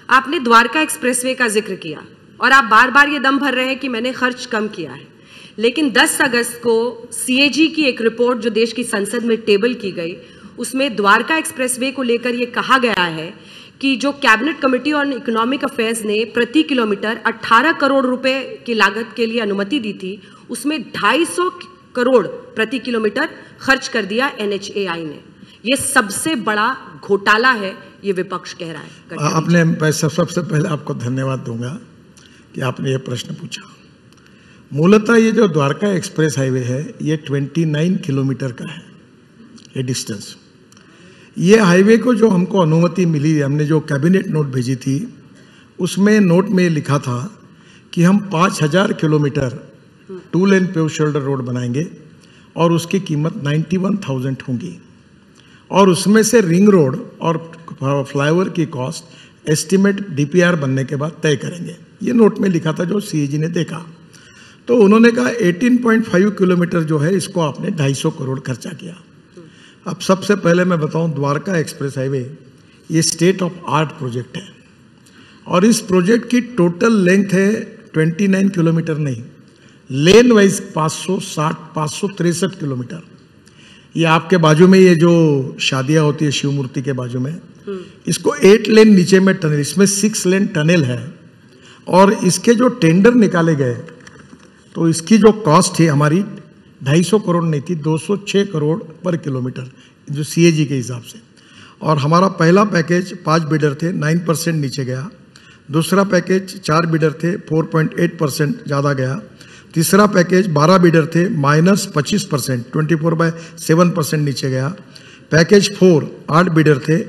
आपने द्वारका एक्सप्रेसवे का जिक्र किया और आप बार बार ये दम भर रहे हैं कि मैंने खर्च कम किया है, लेकिन 10 अगस्त को सीएजी की एक रिपोर्ट जो देश की संसद में टेबल की गई, उसमें द्वारका एक्सप्रेसवे को लेकर ये कहा गया है कि जो cabinet committee on economic affairs ने प्रति किलोमीटर 18 करोड़ रुपए की लागत के लिए अनुमति दी थी, उसमें 250 करोड़ प्रति किलोमीटर खर्च कर दिया एनएचएआई ने। ये सबसे बड़ा घोटाला है, ये विपक्ष कह रहा है। आपने सबसे पहले आपको धन्यवाद दूंगा कि आपने ये प्रश्न पूछा। मूलतः ये जो द्वारका एक्सप्रेस हाईवे है ये 29 किलोमीटर का है ये डिस्टेंस। ये हाईवे को जो हमको अनुमति मिली, हमने जो कैबिनेट नोट भेजी थी उसमें नोट में लिखा था कि हम 5000 kilometre 2 lane pave shoulder road बनाएंगे और उसकी कीमत 91,000 होगी और उसमें से रिंग रोड और फ्लाईओवर की कॉस्ट एस्टिमेट डीपीआर बनने के बाद तय करेंगे। ये नोट में लिखा था जो सीएजी ने देखा, तो उन्होंने कहा 18.5 किलोमीटर जो है इसको आपने 250 करोड़ खर्चा किया। अब सबसे पहले मैं बताऊं, द्वारका एक्सप्रेस हाईवे ये स्टेट ऑफ आर्ट प्रोजेक्ट है और इस प्रोजेक्ट की टोटल लेंथ है 29 किलोमीटर नहीं, लेन वाइज 563 किलोमीटर। ये आपके बाजू में ये जो शादियां होती है शिव मूर्ति के बाजू में, इसको 8 लेन नीचे में टनल, इसमें 6 लेन टनल है और इसके जो टेंडर निकाले गए तो इसकी जो कॉस्ट थी हमारी 250 करोड़ नहीं थी, 206 करोड़ पर किलोमीटर जो सीएजी के हिसाब से। और हमारा पहला पैकेज 5 बिडर थे, 9% नीचे गया। दूसरा पैकेज 4 बिडर थे, 4.8% ज़्यादा गया। तीसरा पैकेज 12 बिडर थे, -25%, 24/7% नीचे गया। पैकेज 4 8 बिडर थे,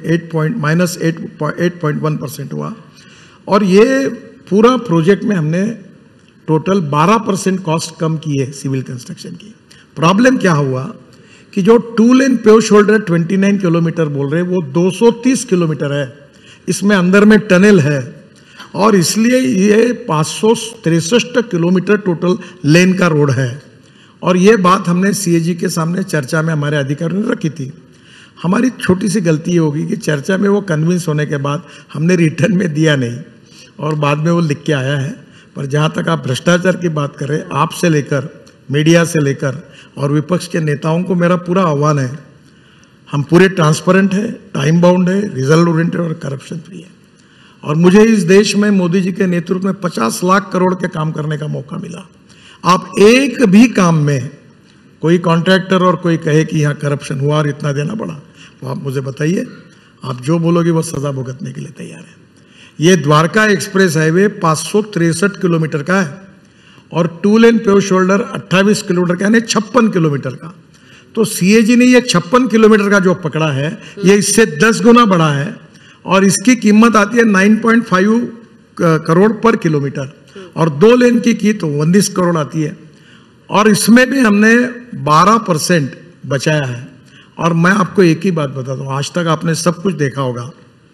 -8.1% हुआ। और ये पूरा प्रोजेक्ट में हमने टोटल 12% कॉस्ट कम की है सिविल कंस्ट्रक्शन की। प्रॉब्लम क्या हुआ कि जो 2 लेन पेव शोल्डर 29 किलोमीटर बोल रहे हैं वो 230 किलोमीटर है, इसमें अंदर में टनल है और इसलिए ये 563 किलोमीटर टोटल लेन का रोड है। और ये बात हमने सीएजी के सामने चर्चा में हमारे अधिकारियों ने रखी थी। हमारी छोटी सी गलती ये होगी कि चर्चा में वो कन्विंस होने के बाद हमने रिटर्न में दिया नहीं और बाद में वो लिख के आया है। पर जहाँ तक आप भ्रष्टाचार की बात कर रहे हैं, आपसे लेकर मीडिया से लेकर और विपक्ष के नेताओं को मेरा पूरा आह्वान है, हम पूरे ट्रांसपेरेंट है, टाइम बाउंड है, रिजल्ट ओरिएंटेड और करप्शन फ्री है। और मुझे इस देश में मोदी जी के नेतृत्व में 50 लाख करोड़ के काम करने का मौका मिला। आप एक भी काम में कोई कॉन्ट्रैक्टर और कोई कहे कि यहाँ करप्शन हुआ और इतना देना पड़ा, तो आप मुझे बताइए, आप जो बोलोगे वो सजा भुगतने के लिए तैयार है। ये द्वारका एक्सप्रेस हाईवे 563 किलोमीटर का है और 2 लेन पेव शोल्डर 28 किलोमीटर का, यानी 56 किलोमीटर का। तो सीएजी ने ये 56 किलोमीटर का जो पकड़ा है ये इससे 10 गुना बड़ा है और इसकी कीमत आती है 9.5 करोड़ पर किलोमीटर और 2 लेन की तो 19 करोड़ आती है। और इसमें भी हमने 12% बचाया है। और मैं आपको एक ही बात बताता हूँ, आज तक आपने सब कुछ देखा होगा,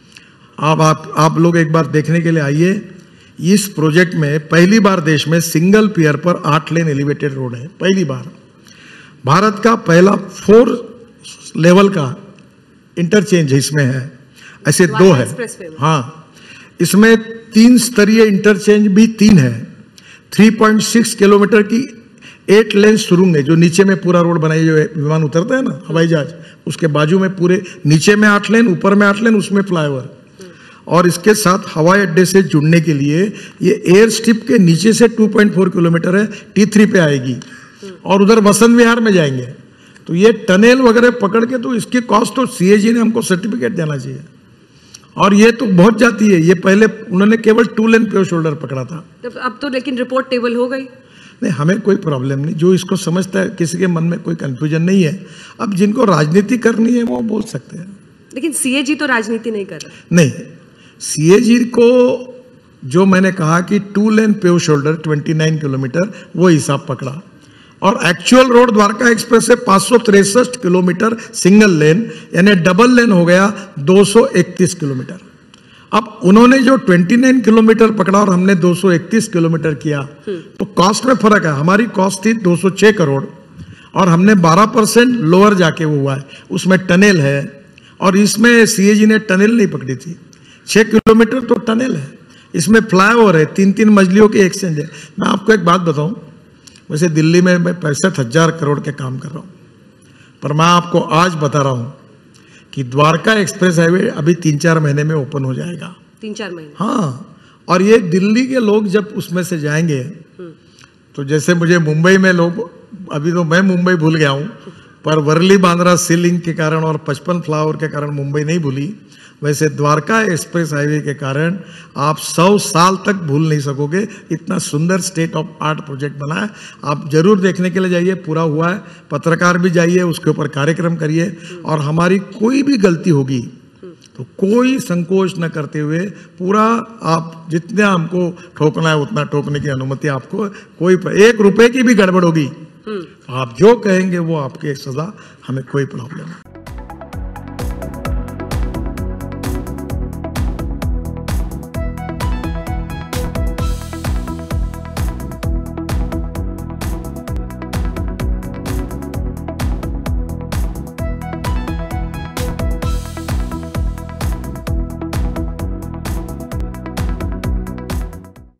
आप लोग एक बार देखने के लिए आइए। इस प्रोजेक्ट में पहली बार देश में सिंगल पियर पर 8 लेन एलिवेटेड रोड है, पहली बार। भारत का पहला 4 लेवल का इंटरचेंज इसमें है, ऐसे 2 है। हाँ, इसमें 3 स्तरीय इंटरचेंज भी 3 है। 3.6 किलोमीटर की 8 लेन सुरंग है जो नीचे में पूरा रोड बनाई, जो विमान उतरता है ना हवाई जहाज, उसके बाजू में पूरे नीचे में 8 लेन, ऊपर में 8 लेन, उसमें फ्लाईओवर। और इसके साथ हवाई अड्डे से जुड़ने के लिए ये एयर स्ट्रिप के नीचे से 2.4 किलोमीटर है, T3 पे आएगी और उधर वसंत विहार में जाएंगे। तो ये टनल वगैरह पकड़ के तो इसकी कॉस्ट तो सीएजी ने हमको सर्टिफिकेट देना चाहिए। और ये तो बहुत जाती है, ये पहले उन्होंने केवल 2 लेन पेव शोल्डर पकड़ा था, अब तो लेकिन रिपोर्ट टेबल हो गई। नहीं, हमें कोई प्रॉब्लम नहीं, जो इसको समझता है, किसी के मन में कोई कंफ्यूजन नहीं है। अब जिनको राजनीति करनी है वो बोल सकते हैं, लेकिन सीएजी तो राजनीति नहीं कर रहा। नहीं, सीएजी को जो मैंने कहा कि 2 लेन पेव शोल्डर 29 किलोमीटर वो हिसाब पकड़ा और एक्चुअल रोड द्वारका एक्सप्रेस से 563 किलोमीटर सिंगल लेन, यानी डबल लेन हो गया 231 किलोमीटर। अब उन्होंने जो 29 किलोमीटर पकड़ा और हमने 231 किलोमीटर किया, तो कॉस्ट में फर्क है। हमारी कॉस्ट थी 206 करोड़ और हमने 12% लोअर जाके वो हुआ है, उसमें टनल है। और इसमें सीएजी ने टनल नहीं पकड़ी थी, 6 किलोमीटर तो टनल है, इसमें फ्लाईओवर है, 3-3 मंजिलों के एक्सचेंज है। मैं आपको एक बात बताऊं, वैसे दिल्ली में मैं 65,000 करोड़ के काम कर रहा हूं, पर मैं आपको आज बता रहा हूं कि द्वारका एक्सप्रेस हाईवे अभी 3-4 महीने में ओपन हो जाएगा। 3-4 महीने? हाँ, और ये दिल्ली के लोग जब उसमें से जाएंगे, तो जैसे मुझे मुंबई में लोग, अभी तो मैं मुंबई भूल गया हूँ, पर वर्ली बांद्रा सी लिंक के कारण और 55 फ्लाईओवर के कारण मुंबई नहीं भूली, वैसे द्वारका एक्सप्रेस हाईवे के कारण आप 100 साल तक भूल नहीं सकोगे। इतना सुंदर स्टेट ऑफ आर्ट प्रोजेक्ट बना है, आप जरूर देखने के लिए जाइए, पूरा हुआ है। पत्रकार भी जाइए, उसके ऊपर कार्यक्रम करिए, और हमारी कोई भी गलती होगी तो कोई संकोच न करते हुए पूरा आप जितना हमको ठोकना है उतना ठोकने की अनुमति आपको, कोई 1 रुपए की भी गड़बड़ होगी आप जो कहेंगे वो आपके सजा, हमें कोई प्रॉब्लम नहीं।